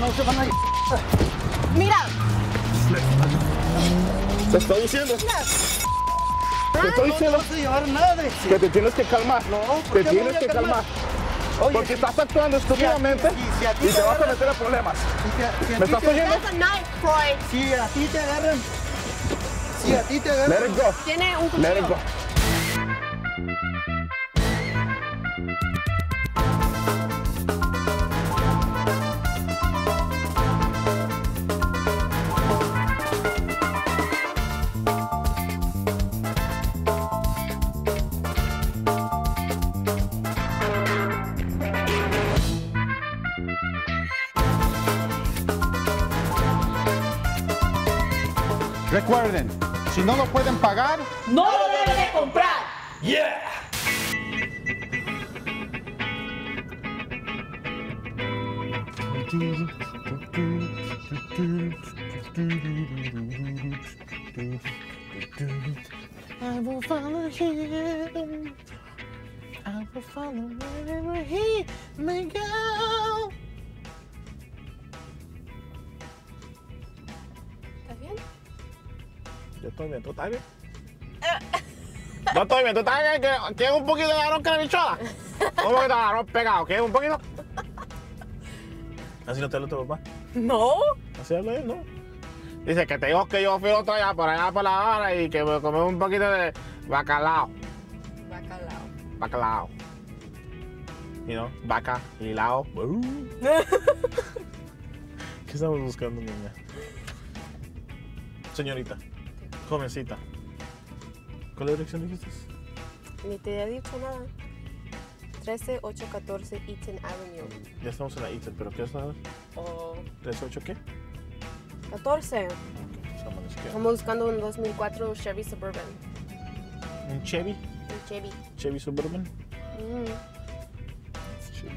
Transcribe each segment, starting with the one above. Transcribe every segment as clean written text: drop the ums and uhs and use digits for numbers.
No se van a ir. Mira. Te estoy diciendo. Te estoy diciendo. No vas a llevar nada de que te tienes que calmar. No, te tienes que calmar. Oye, porque estás actuando estúpidamente y te vas a meter a problemas. ¿Me estás oyendo? That's a knife, Troy. Si a ti te agarran. Si a ti te agarran. Let it go. Tiene un cuchillo. Let it go. Recuerden, si no lo pueden pagar, ¡No lo deben de comprar! Yeah. I will follow him. I will follow wherever he may go. ¿Estás bien? Yo estoy bien, ¿tú estás bien? Yo estoy bien, ¿tú estás bien? ¿Quieres un poquito de arroz carabichola? Un poquito de arroz pegado, ¿quieres un poquito? Así no te habla tu papá. No. Así habla él, ¿no? Dice que te digo que yo fui otro allá por la hora y que me comí un poquito de bacalao. Bacalao. Bacalao. You know, vaca y lao. ¿Qué estamos buscando, niña? Señorita, jovencita. ¿Cuál dirección dijiste? Ni te he dicho nada. 13814 Eaton Avenue. Ya estamos en la Eaton, pero ¿qué es la O 38 qué? 14. Estamos buscando un 2004 Chevy Suburban. ¿Un Chevy? Un Chevy. ¿Chevy Suburban? Chevy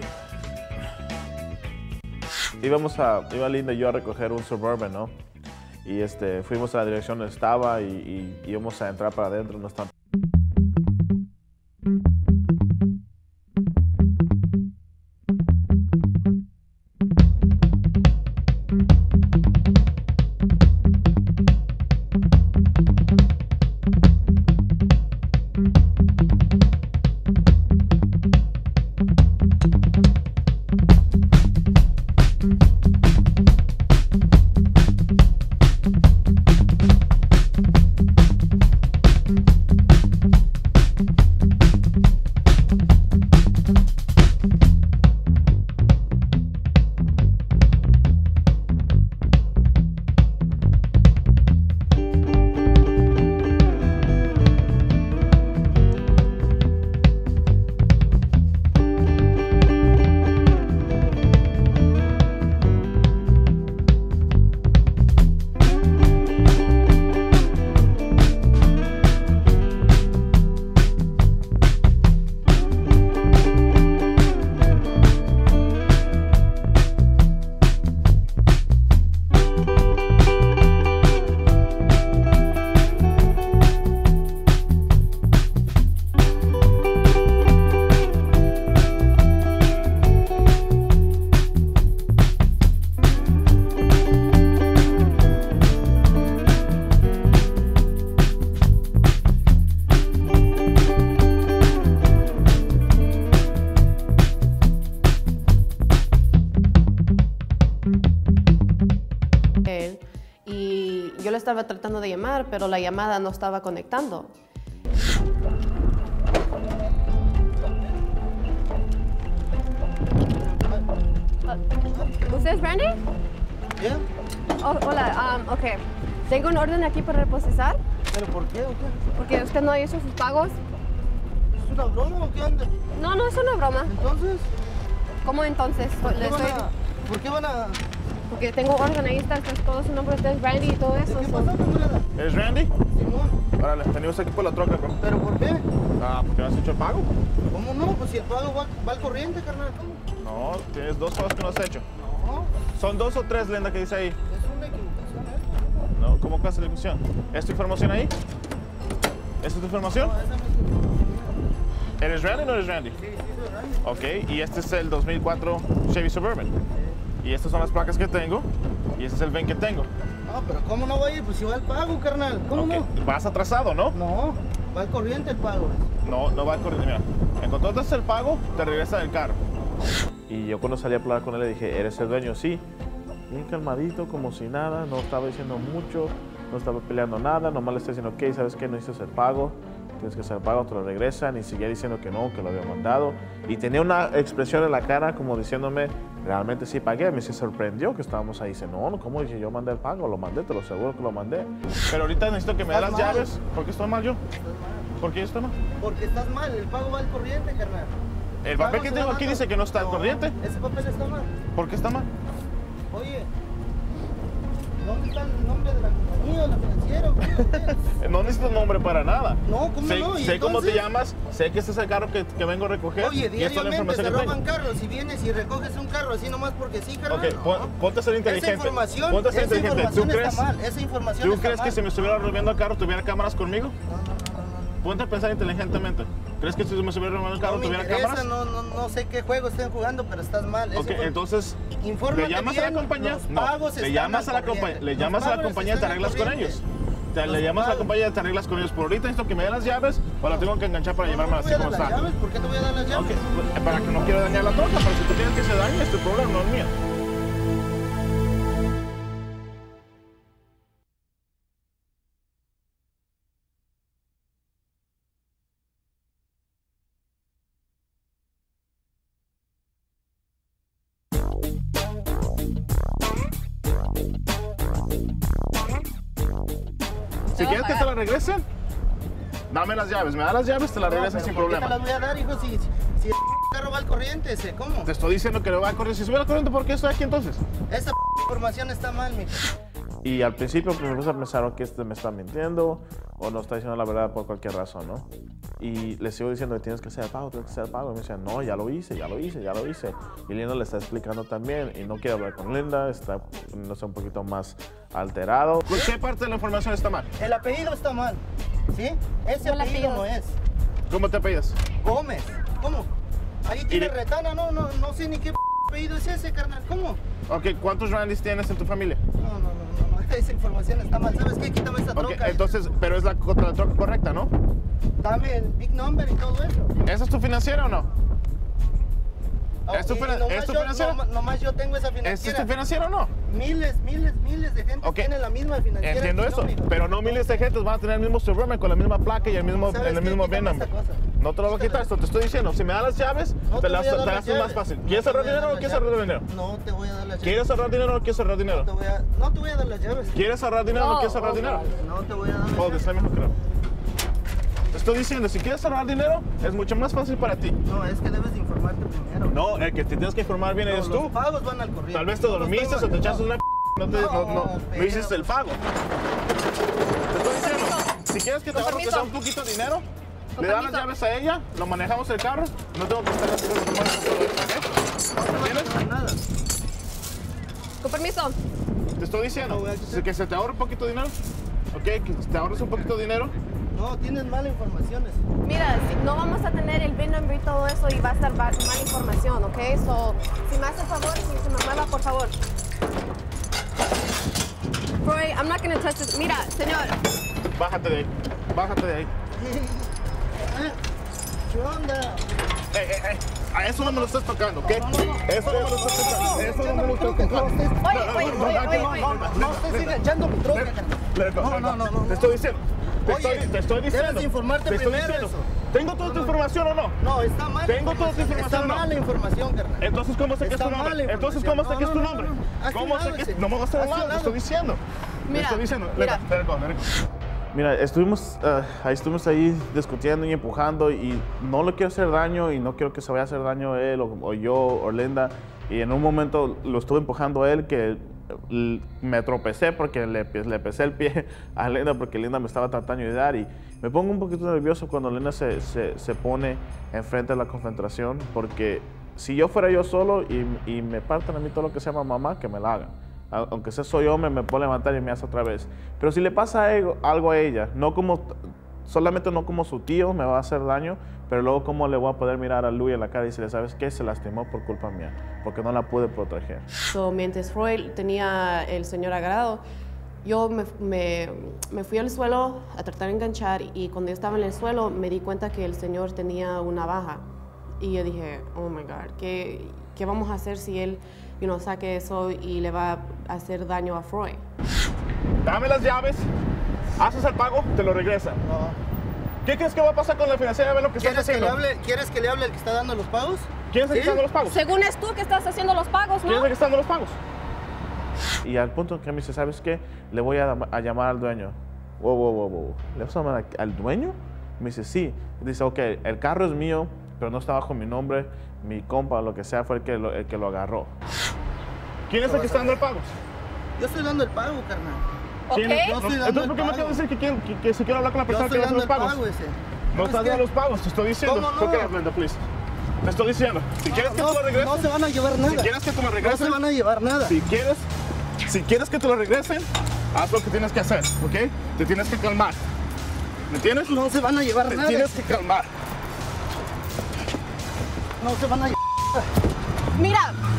Suburban. Iba Linda y yo a recoger un Suburban, ¿no? Y fuimos a la dirección donde estaba y íbamos a entrar para adentro, no está. Y yo le estaba tratando de llamar, pero la llamada no estaba conectando. ¿Usted es Randy? ¿Bien? Oh, hola, ok. Tengo un orden aquí para reprocesar. ¿Pero por qué o qué? Porque usted no ha hecho sus pagos. ¿Es una broma o qué anda? No, no es una broma. Entonces, ¿Cómo entonces? ¿por qué van a...? Porque tengo orden ahí, está todo su nombre, usted es Randy y todo eso. ¿Qué pasó, camarada? ¿Es Randy? Simón. Órale, venimos aquí por la troca, bro. ¿Pero por qué? ¿Porque no has hecho el pago? ¿Cómo no? Pues si el pago va al corriente, carnal. ¿Cómo? No, tienes 2 pagos que no has hecho. No, Son 2 o 3, Linda, que dice ahí. es una equivocación, ¿eh? No, ¿cómo que hace la ejecución? ¿Es tu información ahí? ¿Esta es tu información? No, esa no es información. ¿Eres Randy o no eres Randy? Sí, soy Randy. Ok, y este es el 2004 Chevy Suburban. Y estas son las placas que tengo. Y este es el VIN que tengo. No, pero ¿cómo no voy a ir? Pues si va el pago, carnal. ¿Cómo Ok, no? vas atrasado, ¿no? No, va al corriente el pago. No, no va a correr. Mira, en cuanto haces el pago, te regresa del carro. Y yo cuando salí a hablar con él le dije, ¿eres el dueño? Sí. Bien calmadito, como si nada, no estaba diciendo mucho, no estaba peleando nada, nomás le estoy diciendo, ok, ¿sabes qué? No hiciste el pago, tienes que hacer el pago, te lo regresan, y seguía diciendo que no, que lo había mandado. Y tenía una expresión en la cara como diciéndome, realmente sí pagué. Me se sorprendió que estábamos ahí. Dice, no, ¿cómo dije? Yo mandé el pago, lo mandé, te lo aseguro que lo mandé. Pero ahorita necesito que me dé las llaves. ¿Por qué estoy mal yo? ¿Por qué yo estoy mal? Porque estás mal, el pago va al corriente, carnal. El papel que tengo aquí dice que no está al corriente. Ese papel está mal. ¿Por qué está mal? Oye, ¿dónde está el nombre de la compañía o la financiera? No necesito nombre para nada. No, ¿cómo sé, no? ¿Y sé cómo te entonces? llamamas, sé que este es el carro que vengo a recoger. Oye, y esta es la diariamente información se que roban tengo. carros y vienes y recoges un carro así nomás porque sí, carnal. Ok, ¿no? ponte a ser inteligente. Esa información, Ponte a ser esa inteligente. información ¿Tú crees, está mal. Esa información ¿tú está crees que mal. si me estuviera robando el carro tuviera cámaras conmigo? No. Ponte a pensar inteligentemente. ¿Crees que si me estuviera robando el carro No me tuviera interesa, cámaras? no sé qué juego estén jugando, pero estás mal. Ok, entonces, Infórmate ¿le llamas a bien, la compañía? los No, pagos le están llamas al a la compañía, corriente. le llamas Los a la pagos compañía y te están al arreglas con corriente. ellos. Le Los llamas a la pagos. compañía y te arreglas con ellos. Por ahorita necesito que me dé las llaves o la tengo que enganchar para llevarme así como ¿Por está. qué te voy a dar las llaves? Ok, para que no quiero dañar la troca, pero si tú quieres que se dañe, es tu problema, no es mío. Si quieres que te la regresen, dame las llaves. Me da las llaves, te las regresan sin ¿Por qué te las problema. voy a dar, hijo? Si el carro va al corriente, ¿cómo? Te estoy diciendo que lo va a correr. Si subiera al corriente, ¿por qué estoy aquí entonces? Esa información está mal, mijo. Y al principio pues, me puse a pensar que este me está mintiendo o no está diciendo la verdad por cualquier razón, ¿no? Y le sigo diciendo que tienes que hacer el pago, tienes que hacer el pago. Y me decían, no, ya lo hice. Y Linda le está explicando también y no quiere hablar con Linda, está poniéndose un poquito más alterado. ¿Qué parte de la información está mal? El apellido está mal, ¿sí? Ese ¿Cuál apellido apellido? no es. ¿Cómo te apellidas? Gómez. ¿Cómo? Ahí tiene Y- retana, no sé ni qué apellido es ese, carnal. ¿Cómo? Ok, ¿cuántos Randys tienes en tu familia? No. Esa información está mal. ¿Sabes qué? Quítame esa Ok, troca. entonces, pero es la troca correcta, ¿no? Dame el big number y todo eso. ¿Esa es tu financiera o no? ¿Es tu Y fina- nomás es tu yo- financiera? Nomás yo tengo esa ¿Es financiera. tu financiera o no? Miles de gente Ok. tienen la misma financiera. Entiendo que eso, yo, mijo. pero no miles de gente van a tener el mismo Suburban con la misma placa y el mismo ¿Sabes qué? VIN Quítame number. esa cosa. No te lo voy a quitar, esto te estoy diciendo. Si me das las llaves, No te te las voy a dar te las haces más llaves. fácil. No ¿Quieres te voy ahorrar a dar dinero o las quieres ahorrar llaves. dinero? No te voy a dar las llaves. ¿Quieres ahorrar dinero o quieres ahorrar dinero? No te voy a dar las llaves. ¿Quieres ahorrar dinero o no quieres ahorrar dinero? No te voy a dar las Joder, llaves. está mejor creo. Te estoy diciendo, si quieres ahorrar dinero, es mucho más fácil para ti. No, es que debes de informarte primero. No, el que te tienes que informar bien eres Los tú. pagos van al corriente. Tal vez te No, no dormiste estoy o te echaste una no pero- hiciste el pago. Te estoy diciendo, si quieres que te Con ahorre que permiso. sea un poquito de dinero, Con le das las permiso. llaves a ella, lo manejamos el carro, no tengo que estar haciendo todo esto, ¿ok? ¿Entiendes? Nada. Con permiso. Te estoy diciendo No voy a quitar. que se te ahorre un poquito de dinero, ¿ok? Que te ahorres un poquito de dinero. No, tienes mala información. Mira, no vamos a tener el VIN number y todo eso y va a estar mala información, ¿ok? So, si me hace el favor, si se me mueva, por favor. Roy, I'm not gonna touch this. Mira, señor. Bájate de ahí, bájate de ahí. ¿Qué onda? A eso no me lo estás tocando, ¿ok? No. Eso no me lo estás tocando, eso no me lo estás tocando. No estés enganchando mi troca, carnal. No. Te estoy diciendo. Oye, Te estoy diciendo. debes informarte te estoy primero diciendo. eso. ¿Tengo toda tu información o no? No, está mal. Tengo toda tu información, Está ¿o no? mala información, carnal. Entonces, ¿cómo sé que es Está tu mala nombre? Entonces, información. ¿cómo sé que es tu No. nombre? Hazte ¿Cómo un sé lado, que ese. no me vas a hacer un Hazte un lado? Te lado. estoy diciendo. Te Mira, estoy diciendo. mira. Mira, estuvimos ahí discutiendo y empujando y no le quiero hacer daño y no quiero que se vaya a hacer daño él o yo o Linda. Y en un momento lo estuve empujando a él que me tropecé porque le pesé el pie a Linda porque Linda me estaba tratando de ayudar y me pongo un poquito nervioso cuando Linda se pone enfrente de la confrontación porque si yo fuera yo solo y me parten a mí todo lo que se llama mamá, que me la hagan. Aunque sea soy hombre, me puedo levantar y me hace otra vez. Pero si le pasa algo a ella, solamente no como su tío me va a hacer daño, pero luego cómo le voy a poder mirar a Louis en la cara y decirle, ¿sabes qué? Se lastimó por culpa mía, porque no la pude proteger. Mientras Freud tenía el señor agarrado, yo me fui al suelo a tratar de enganchar y cuando yo estaba en el suelo me di cuenta que el señor tenía una navaja. Y yo dije, oh my God, ¿qué vamos a hacer si él saque eso y le va a hacer daño a Freud? Dame las llaves, haces el pago, te lo regresan. No. ¿Qué crees que va a pasar con la financiera? Ve lo que estás haciendo. ¿Quieres que le hable el que está dando los pagos? ¿Quién es el que está dando los pagos? Según es tú que estás haciendo los pagos, ¿no? ¿Quién es el que está dando los pagos? Y al punto que me dice, ¿sabes qué? Le voy a llamar al dueño. Wow. ¿Le vas a llamar al dueño? Me dice, sí. Dice, ok, el carro es mío, pero no está bajo mi nombre. Mi compa, lo que sea, fue el que lo agarró. ¿Quién es el que está dando el pago? Yo estoy dando el pago, carnal. ¿Quién es? Entonces, ¿por qué me acabas de decir que si quiero hablar con la persona que va a hacer los pagos? No estás dando los pagos, te estoy diciendo. ¿Cómo no? ¿Por qué no, Brenda, please? Te estoy diciendo. Si quieres que tú lo regreses. No se van a llevar nada. Si quieres que tú lo regreses. No se van a llevar nada. Si quieres que te lo regresen, haz lo que tienes que hacer, ¿ok? Te tienes que calmar. ¿Me entiendes? No se van a llevar nada. Te tienes que calmar. No se van a llevar. Mira.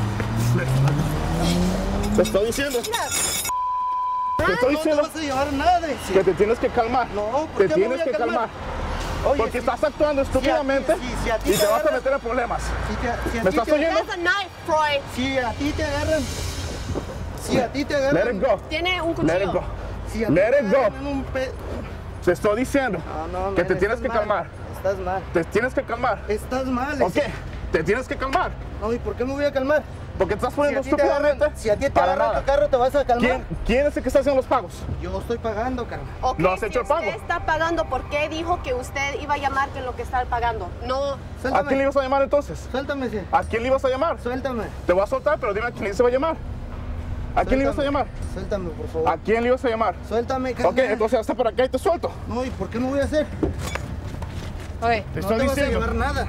Te estoy diciendo. Mira. Te estoy diciendo No te vas a llevar nada. que te tienes que calmar. No, ¿por te qué me tienes voy a que calmar. Oye, porque estás actuando estúpidamente si a ti y te te vas a agarran- meter en problemas. Si a ¿Me ti estás te- oyendo? That's a knife, Freud. Si a ti te agarran. Si a ti te agarran. Let it go. Tiene un Let it cuchillo. go. Si a ti Let te it go. agarran un Te estoy diciendo No, que man, te tienes estás que mal. calmar. Estás mal. Te tienes que calmar. Estás mal. ¿Ok? Te tienes que calmar. No, ¿y por qué me voy a calmar? Porque te estás Si poniendo a ti te agarran, estúpidamente. si a ti te para agarran nada. tu carro, ¿te vas a calmar? ¿Quién es el que está haciendo los pagos? Yo estoy pagando, carnal. Ok, ¿No has hecho el pago? Si usted está pagando, ¿por qué dijo que usted iba a llamar que lo que está pagando? No. ¿A Suéltame. quién le ibas a llamar entonces? Suéltame, sí. ¿A quién le ibas a llamar? Suéltame. Te voy a soltar, pero dime a quién se va a llamar. ¿A quién le ibas a llamar? Suéltame, por favor. ¿A quién le ibas a llamar? Suéltame, carnal. Ok, entonces hasta por acá y te suelto. No, ¿y por qué me voy a hacer? Oye. Te No estoy te vas a diciendo. llevar nada.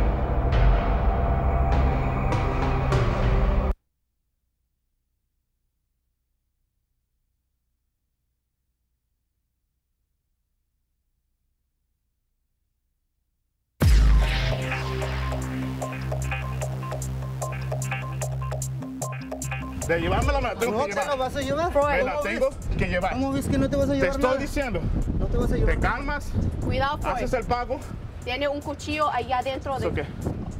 De llevármela me la tengo ¿No que te llevar. lo vas a llevar? Me la tengo que llevar. ¿Cómo ves que no te vas a Te llevar estoy nada? diciendo. No te vas a llevar Te nada. calmas, Cuidado, Freud. haces el pago. Tiene un cuchillo allá adentro de... ¿Eso qué?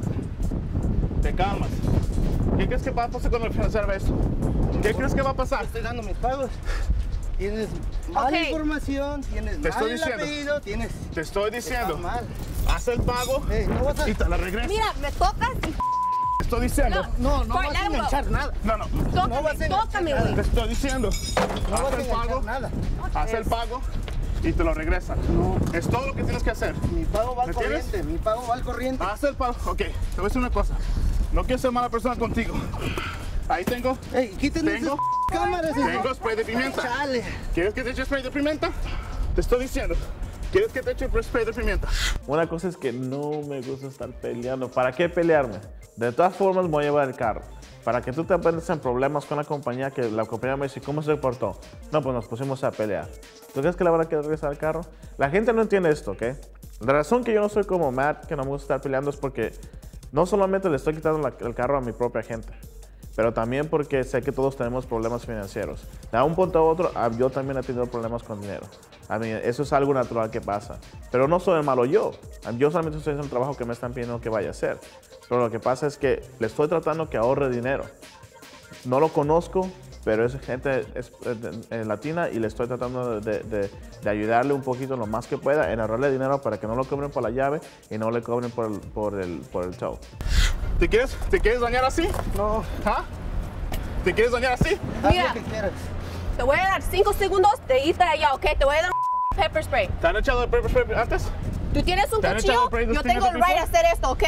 Te calmas. ¿Qué crees que va a pasar cuando el financiero ve esto? ¿Qué crees que va a pasar? Estoy dando mis pagos. Tienes mala Ok. información, tienes Te estoy mal el diciendo. apellido, tienes... Te estoy diciendo. Estás mal. Haz el pago No vas a... y te la regreso. Mira, me tocas y... Te estoy diciendo. No Freud, vas a let him go. enganchar nada. No, no. No vas a Tócame, enganchar tócame, nada. güey. Te estoy diciendo. No Haz vas a el enganchar pago. nada. Haz el pago y te lo regresan. Es todo lo que tienes que hacer. Mi pago va al ¿Me entiendes? corriente, mi pago va al corriente. Haz el pago. Ok, te voy a decir una cosa. No quiero ser mala persona contigo. Ahí tengo. Ey, quítenme Tengo- esas cámaras. Tengo spray de pimienta. Chale. ¿Quieres que te eche spray de pimienta? Te estoy diciendo. ¿Quieres que te eche spray de pimienta? Una cosa es que no me gusta estar peleando. ¿Para qué pelearme? De todas formas me voy a llevar el carro. Para que tú te metas en problemas con la compañía, que la compañía me dice, ¿cómo se portó? No, pues nos pusimos a pelear. ¿Tú crees que le van a querer regresar el carro? La gente no entiende esto, ¿ok? La razón que yo no soy como Matt, que no me gusta estar peleando, es porque no solamente le estoy quitando el carro a mi propia gente, pero también porque sé que todos tenemos problemas financieros. De un punto a otro, yo también he tenido problemas con dinero. A mí, eso es algo natural que pasa. Pero no soy el malo yo. Yo solamente estoy haciendo el trabajo que me están pidiendo que vaya a hacer. Pero lo que pasa es que le estoy tratando que ahorre dinero. No lo conozco, pero es gente latina y le estoy tratando de ayudarle un poquito lo más que pueda en ahorrarle dinero para que no lo cobren por la llave y no le cobren por el tow. ¿Te quieres dañar así? No, ¿Ah? ¿Te quieres dañar así? haz Mira. lo que quieras. Te voy a dar 5 segundos de irte allá, ¿ok? Te voy a dar un pepper spray. ¿Te han echado el pepper spray antes? Tú tienes un ¿Te han cuchillo, echado spray de yo stinger tengo el before? right a hacer esto, ¿ok?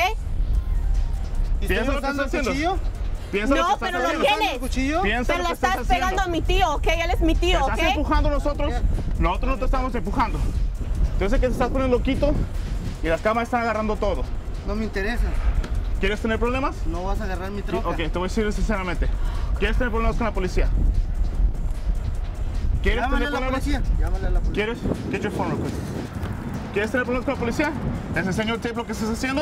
¿Y ¿Piensa estoy lo que usando el estás haciendo? cuchillo? Piensa No, lo que estás pero lo haciendo. tienes. ¿El cuchillo? Piensa Pero lo le que estás haciendo. pegando a mi tío, ¿ok? Él es mi tío, Te ¿ok? estás empujando nosotros. Nosotros no te estamos empujando. Entonces que te estás poniendo loquito y las cámaras están agarrando todo. No me interesa. ¿Quieres tener problemas? No vas a agarrar mi troca. Ok, te voy a decir sinceramente. ¿Quieres tener problemas con la policía? ¿Quieres Llámale tener a la problemas? policía. Llámale a la policía. ¿Quieres? Get your phone real quick. ¿Quieres tener problemas con la policía? ¿Les enseño el tape lo que estás haciendo?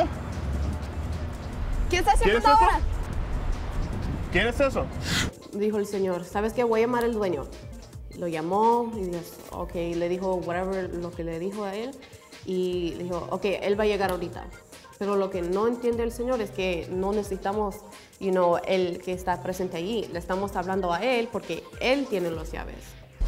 ¿Qué está haciendo ¿Quieres eso? ahora? ¿Quieres eso? Dijo el señor, ¿sabes qué? Voy a llamar al dueño. Lo llamó y dijo, ok, le dijo whatever lo que le dijo a él y le dijo, ok, él va a llegar ahorita. Pero lo que no entiende el señor es que no necesitamos, el que está presente allí. Le estamos hablando a él porque él tiene las llaves.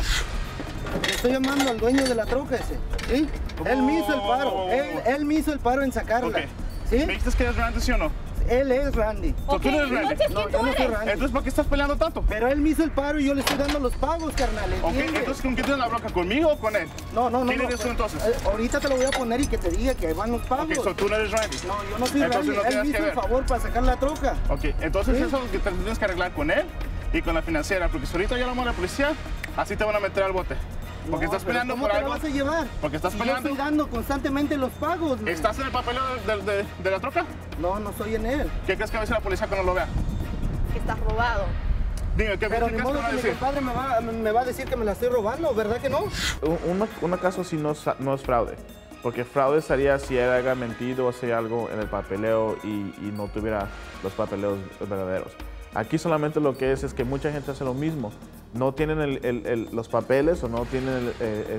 Estoy llamando al dueño de la troca ese, ¿sí? Él me hizo el paro, él me hizo el paro en sacarla, Ok. ¿sí? ¿Me dijiste que eres Randy, sí o no? Él es Randy. Ok, tú no eres Randy. entonces, No, ¿quién yo tú no soy eres? Randy. Entonces, ¿por qué estás peleando tanto? Pero él me hizo el paro y yo le estoy dando los pagos, carnal, Ok, ¿entiendes? entonces, ¿con quién tienes la bronca? ¿Conmigo o con él? No. ¿Quién eres tú entonces? Ahorita te lo voy a poner y que te diga que ahí van los pagos. Ok, so tú no eres Randy. No, yo no soy Entonces Randy. no Él tienes me que hizo el ver. favor para sacar la troca. Ok, entonces ¿Sí? eso es lo que te tienes que arreglar con él y con la financiera, porque si ahorita llamo a la policía, así te van a meter al bote. Porque No, estás pero peleando ¿cómo por te algo. lo vas a llevar? Porque estás Si peleando. Yo estoy dando constantemente los pagos. man. ¿Estás en el papeleo de la troca? No, no soy en él. ¿Qué crees que va a decir la policía cuando lo vea? Que estás robado. Dime, ¿qué Pero crees ni que modo van a que mi decir? compadre me va a decir que me la estoy robando, ¿verdad que no? Un caso sí no es fraude. Porque fraude sería si él haya mentido o hacía algo en el papeleo y no tuviera los papeleos verdaderos. Aquí solamente lo que es que mucha gente hace lo mismo. No tienen los papeles o no tienen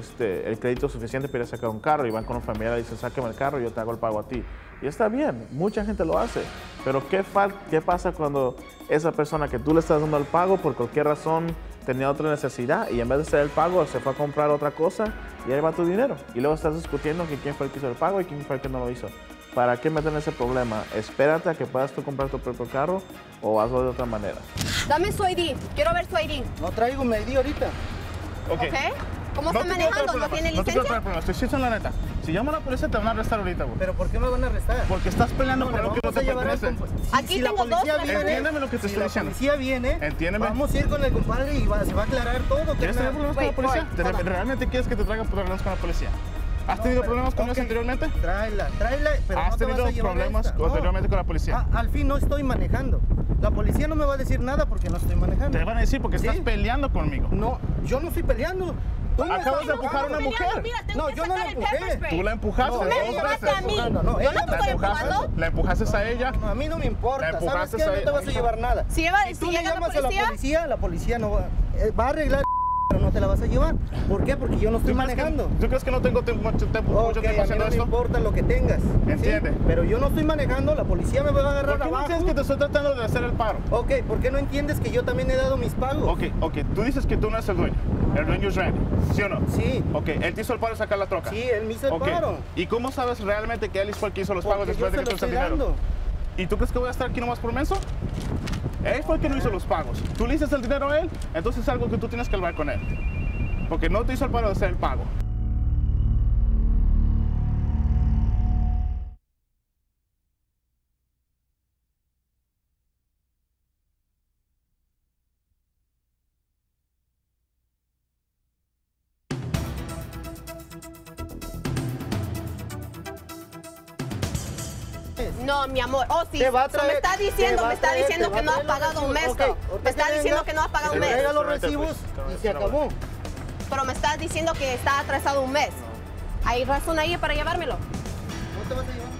el crédito suficiente para ir a sacar un carro y van con un familiar y dicen, sáqueme el carro y yo te hago el pago a ti. Y está bien, mucha gente lo hace. Pero ¿qué pasa cuando esa persona que tú le estás dando el pago por cualquier razón tenía otra necesidad y en vez de hacer el pago se fue a comprar otra cosa y ahí va tu dinero? Y luego estás discutiendo que quién fue el que hizo el pago y quién fue el que no lo hizo. ¿Para qué meter en ese problema? Espérate a que puedas tú comprar tu propio carro o hazlo de otra manera. Dame su ID. Quiero ver su ID. No traigo medí ahorita. ¿Ok? ¿Cómo está te quiero manejando? traer ¿No tiene problemas, no te quiero licencia? traer problemas, te estoy diciendo la neta. Si llamo a la policía te van a arrestar ahorita, güey. ¿Pero por qué me van a arrestar? Porque estás peleando No, por le algo que no vamos a te llevar al pertenece. Aquí si la tengo dos policía personas. Entiéndeme lo que te estoy la diciendo. policía viene, Entiéndeme. vamos a ir con el compadre y se va a aclarar todo. ¿Quieres tener problemas con la Wait, policía? hold on. ¿Realmente quieres que te traiga problemas con la policía? ¿Has tenido problemas con ellos Ok, anteriormente? Tráela, pero ¿Has no te vas tenido a llevar problemas esta. anteriormente con la policía? Al fin no estoy manejando. La policía no me va a decir nada porque no estoy manejando. Te van a decir porque ¿Sí? estás peleando conmigo. No, yo no estoy peleando. Tú me Acabas estás de empujar a una empujando. mujer. Mira, tengo No, que yo no sacar la el empujé. pepper spray. Tú la empujaste No, Me dos empujaste veces. a mí. No, Yo ella no te me estoy empujó. empujando. La empujaste a ella. No, a mí no me importa. La ¿Sabes empujaste qué? a No te ella. vas a llevar nada. Si tú llega le la llamas policía, a la policía no va a arreglar, pero no te la vas a llevar. ¿Por qué? Porque yo no estoy manejando. ¿Tú crees que no tengo mucho tiempo Ok, a mí haciendo no me esto? importa lo que tengas. ¿sí? Entiende. Pero yo no estoy manejando, la policía me va a agarrar ¿Por qué no abajo. entiendes que te estoy tratando de hacer el paro? Ok, ¿por qué no entiendes que yo también he dado mis pagos? Ok, tú dices que tú no eres el dueño. El dueño es Randy, ¿sí o no? Sí. Ok, él te hizo el paro de sacar la troca. Sí, él me hizo el Ok, paro. ¿y cómo sabes realmente que él fue el que hizo los pagos Porque después yo de que se tú lo el estoy dinero? dando. ¿Y tú crees que voy a estar aquí nomás por menso? Él fue el que no hizo los pagos. Tú le hiciste el dinero a él, entonces es algo que tú tienes que hablar con él. Porque no te hizo el paro de hacer el pago. No, mi amor. Oh, sí. Te va a So, me traer- está te diciendo, va a me está traer- diciendo te va que a no has traer los pagado un mes. recibos. ¿no? Ok, ahorita Me está que diciendo venga, que no has pagado un te mes. traiga los Ahorita, recibos pues, y se acabó. Pero me estás diciendo que está atrasado un mes. ¿Hay razón ahí para llevármelo? ¿No te vas a llevar?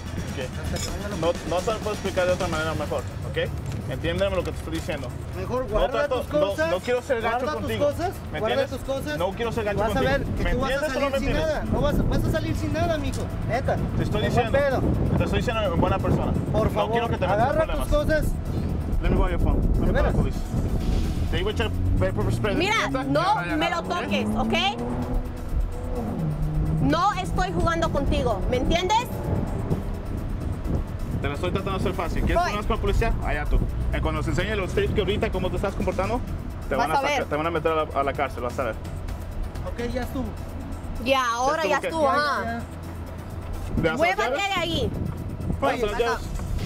No te lo puedo explicar de otra manera mejor, ¿ok? Entiéndeme lo que te estoy diciendo. Mejor guarda tus cosas. No quiero ser gacho guarda contigo. tus cosas, ¿Me guarda entiendes? tus cosas. No quiero ser gacho Vas contigo. a ver que ¿Me tú vas a entiendes o no me salir sin entiendes? nada. No vas a salir sin nada, mijo. Neta. Te estoy No diciendo. pedo. Te estoy diciendo en buena persona. Por No favor, quiero que te metas en agarra tus problemas. cosas. Let me borrow your phone. Let me call veras? the police. Te iba a echar pepper spray. Mira, ¿Neta? no Ya, me lo ¿ok? toques, ¿ok? No estoy jugando contigo, ¿me entiendes? Te la estoy tratando de hacer fácil. ¿Quieres Voy. problemas con la policía? Allá tú. Cuando se enseñe los tapes que ahorita, cómo te estás comportando, te Vas van a ver. te van a meter a la cárcel, vas a ver. Ok, ya estuvo. Ya, ahora ya que- estuvo, Ya, ajá. ya, ya. ¿Le das las Muévate llaves? de allí. ¿Le das las Ajá. llaves?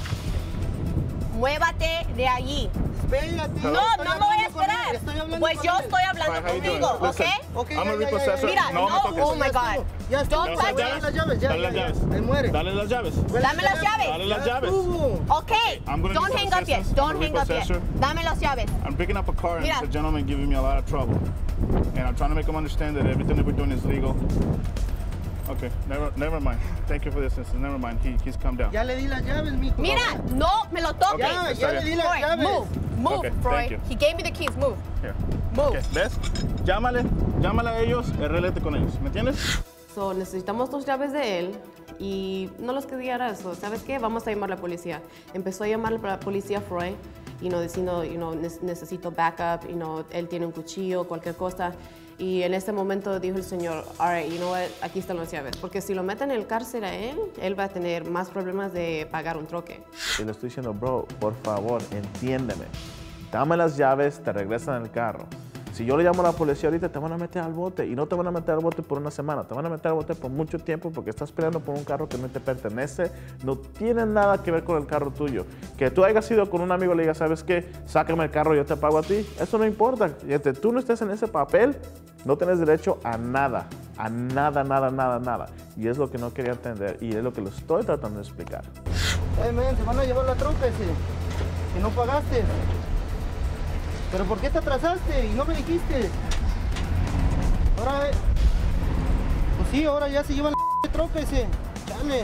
Muévate de allí. Espérate. No, Estoy no me voy a hablando con él, esperar. estoy hablando Pues con yo él. estoy hablando Hi, how you contigo, doing? ¿ok? Listen, Ok, I'm a ya, repossessor. Mira, No me toques. oh my God. Ya estuvo. Don't Dale touch las it. Las llaves, ya, Dale ya, las ya. llaves. Él muere. Dale las llaves. Dame las llaves. Dale las Ya llaves. estuvo. Ok, I'm gonna don't need hang some up yet. assistance. Don't I'm a hang up yet. repossessor. Dame las llaves. I'm picking up a car and Mira. it's a gentleman giving me a lot of trouble. And I'm trying to make him understand that everything that we're doing is legal. Okay, never mind. Thank you for the assistance. Never mind. He's calmed down. Ya le di las llaves, mijo. Mira, no me lo toques. Ya le di las Freud, llaves. move, Okay, Freud. thank you. He gave me the keys, move. Here. Move. Okay, ¿ves? Llámale a ellos y arréglate con ellos. ¿Me entiendes? So, necesitamos 2 llaves de él y no los quería dar eso. ¿Sabes qué? Vamos a llamar a la policía. Empezó a llamar a la policía Freud, diciendo, necesito backup, él tiene un cuchillo, cualquier cosa. Y en ese momento dijo el señor, all right, you know what, aquí están las llaves. Porque si lo meten en el cárcel a él va a tener más problemas de pagar un troque. Y le estoy diciendo, bro, por favor, entiéndeme. Dame las llaves, te regresan en el carro. Si yo le llamo a la policía ahorita, te van a meter al bote. Y no te van a meter al bote por una semana, te van a meter al bote por mucho tiempo porque estás peleando por un carro que no te pertenece. No tiene nada que ver con el carro tuyo. Que tú hayas ido con un amigo y le digas, ¿sabes qué? Sácame el carro, yo te pago a ti. Eso no importa. Y tú no estés en ese papel, no tienes derecho a nada. A nada, nada, nada, nada. Y es lo que no quería entender. Y es lo que le estoy tratando de explicar. Men, se van a llevar la troca ese. Que no pagaste. ¿Pero por qué te atrasaste y no me dijiste? Ahora, pues sí, ahora ya se llevan la troca ese. Chale.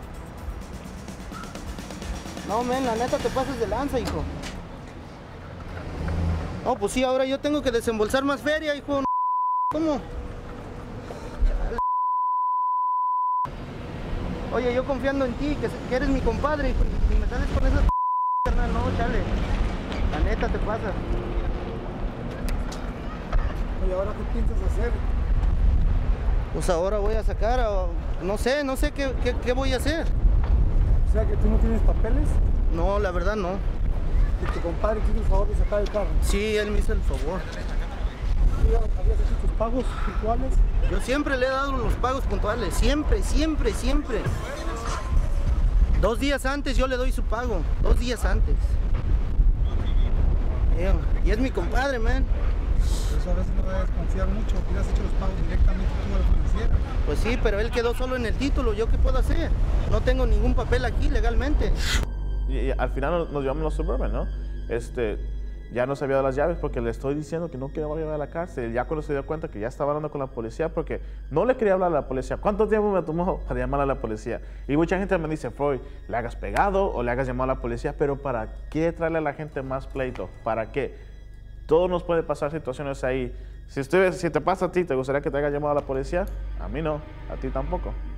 No, men, la neta te pasas de lanza, hijo. No, pues sí, ahora yo tengo que desembolsar más feria, hijo. ¿Cómo? Chale. Oye, yo confiando en ti, que eres mi compadre, hijo, y me sales con esas carnal, no, chale. La neta te pasa. ¿Y ahora qué piensas hacer? Pues ahora voy a sacar, no sé qué voy a hacer. O sea que tú no tienes papeles No, la verdad no. y tu compadre te hizo el favor de sacar el carro. Sí, él me hizo el favor. ¿Tú ya habías hecho tus pagos puntuales? Yo siempre le he dado los pagos puntuales, siempre. 2 días antes yo le doy su pago, 2 días antes. Y es mi compadre, man. Por eso a veces no debes confiar mucho, hubieras hecho los pagos directamente tú a la financiera. Pues sí, pero él quedó solo en el título, ¿yo qué puedo hacer? No tengo ningún papel aquí legalmente. Y al final nos llevamos los Suburban, ¿no? Ya no se había dado las llaves porque le estoy diciendo que no quería llevar a la cárcel. Ya cuando se dio cuenta que ya estaba hablando con la policía porque no le quería hablar a la policía. ¿Cuánto tiempo me tomó para llamar a la policía? Y mucha gente me dice, Freud, le hagas pegado o le hagas llamar a la policía, pero ¿para qué traerle a la gente más pleito? ¿Para qué? Todo nos puede pasar situaciones ahí. Si te pasa a ti, ¿te gustaría que te haya llamado a la policía? A mí no, a ti tampoco.